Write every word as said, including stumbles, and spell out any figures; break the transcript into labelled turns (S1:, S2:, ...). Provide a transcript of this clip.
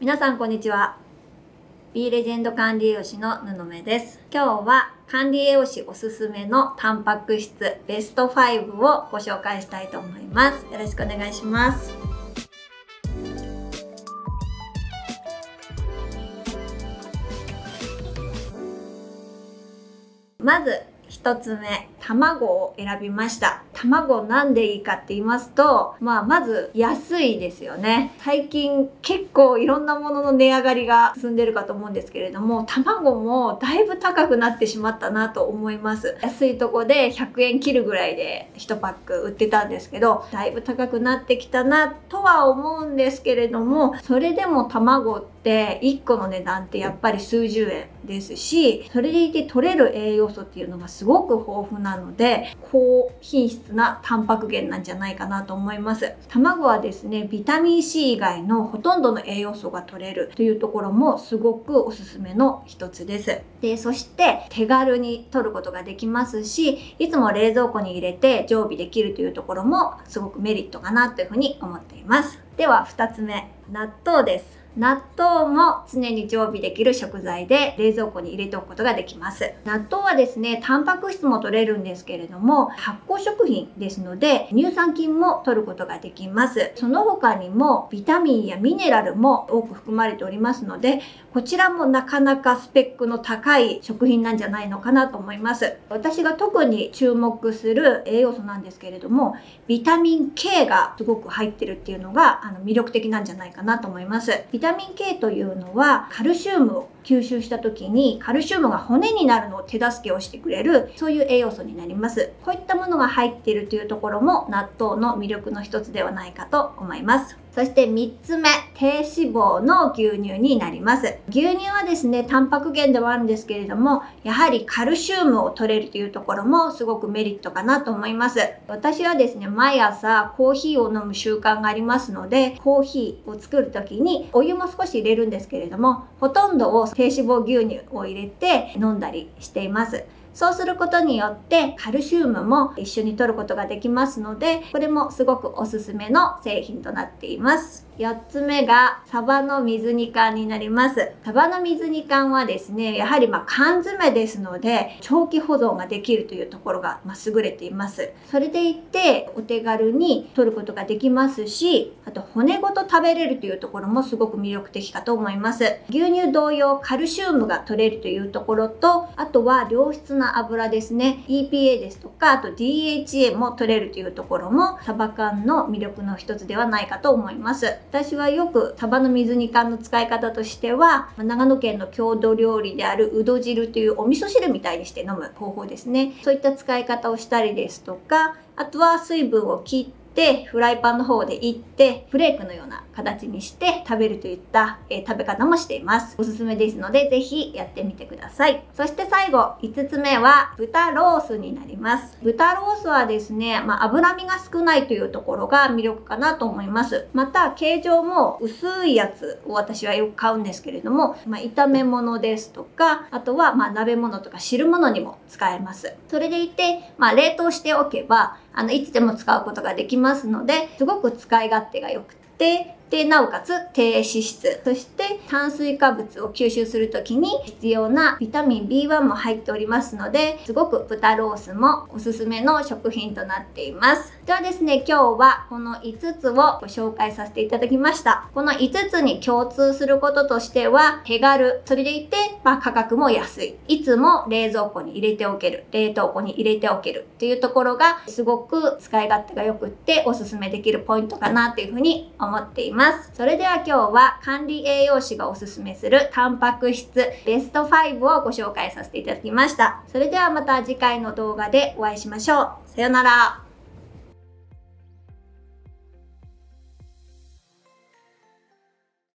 S1: 皆さんこんにちは。 B レジェンド管理栄養士の布目です。今日は管理栄養士おすすめのタンパク質ベストファイブをご紹介したいと思います。よろしくお願いします。まずひとつめ、卵を選びました。卵なんでいいかって言いますと、まあ、まず安いですよね。最近結構いろんなものの値上がりが進んでるかと思うんですけれども、卵もだいぶ高くなってしまったなと思います。安いとこでひゃくえん切るぐらいでいちパック売ってたんですけど、だいぶ高くなってきたなとは思うんですけれども、それでも卵っていっこの値段ってやっぱり数十円ですし、それでいて取れる栄養素っていうのがすごく豊富なので、高品質なタンパク源なんじゃないかなと思います。卵はですね、ビタミン C 以外のほとんどの栄養素が取れるというところもすごくおすすめの一つです。で、そして手軽に取ることができますし、いつも冷蔵庫に入れて常備できるというところもすごくメリットかなというふうに思っています。ではふたつめ、納豆です。納豆も常に常備できる食材で冷蔵庫に入れておくことができます。納豆はですね、タンパク質も取れるんですけれども、発酵食品ですので乳酸菌も取ることができます。その他にもビタミンやミネラルも多く含まれておりますので、こちらもなかなかスペックの高い食品なんじゃないのかなと思います。私が特に注目する栄養素なんですけれども、ビタミン K がすごく入ってるっていうのがあの魅力的なんじゃないかなと思います。ビタミン K というのはカルシウムを吸収した時にカルシウムが骨になるのを手助けをしてくれる、そういう栄養素になります。こういったものが入っているというところも納豆の魅力の一つではないかと思います。そしてみっつめ、低脂肪の牛乳になります。牛乳はですね、タンパク源ではあるんですけれども、やはりカルシウムを取れるというところもすごくメリットかなと思います。私はですね、毎朝コーヒーを飲む習慣がありますので、コーヒーを作る時にお湯も少し入れるんですけれども、ほとんどを低脂肪牛乳を入れて飲んだりしています。そうすることによってカルシウムも一緒に摂ることができますので、これもすごくおすすめの製品となっています。よっつめがサバの水煮缶になります。サバの水煮缶はですね、やはりまあ缶詰ですので長期保存ができるというところがまあ優れています。それでいてお手軽に摂ることができますし、あと骨ごと食べれるというところもすごく魅力的かと思います。牛乳同様カルシウムが摂れるというところと、あとは良質な油ですね、 イーピーエー ですとか、あと ディーエイチエー も取れるというところもサバ缶の魅力の一つではないかと思います。私はよくサバの水煮缶の使い方としては、長野県の郷土料理であるうど汁というお味噌汁みたいにして飲む方法ですね、そういった使い方をしたりですとか、あとは水分を切ってでフライパンの方でいってフレークのような形にして食べるといった、えー、食べ方もしています。おすすめですのでぜひやってみてください。そして最後いつつめは豚ロースになります。豚ロースはですね、まあ、脂身が少ないというところが魅力かなと思います。また形状も薄いやつを私はよく買うんですけれども、まあ、炒め物ですとか、あとはまあ鍋物とか汁物にも使えます。それでいて、まあ、冷凍しておけばあのいつでも使うことができますので、すごく使い勝手が良くて、でなおかつ低脂質、そして炭水化物を吸収する時に必要なビタミン ビーワン も入っておりますので、すごく豚ロースもおすすめの食品となっています。ではですね、今日はこのいつつをご紹介させていただきました。このいつつに共通することとしては手軽、それでいて、まあ、価格も安い、いつも冷蔵庫に入れておける、冷凍庫に入れておけるっていうところがすごく使い勝手が良くっておすすめできるポイントかなというふうに思っています。それでは今日は管理栄養士がおすすめするタンパク質ベストファイブをご紹介させていただきました。それではまた次回の動画でお会いしましょう。さよなら。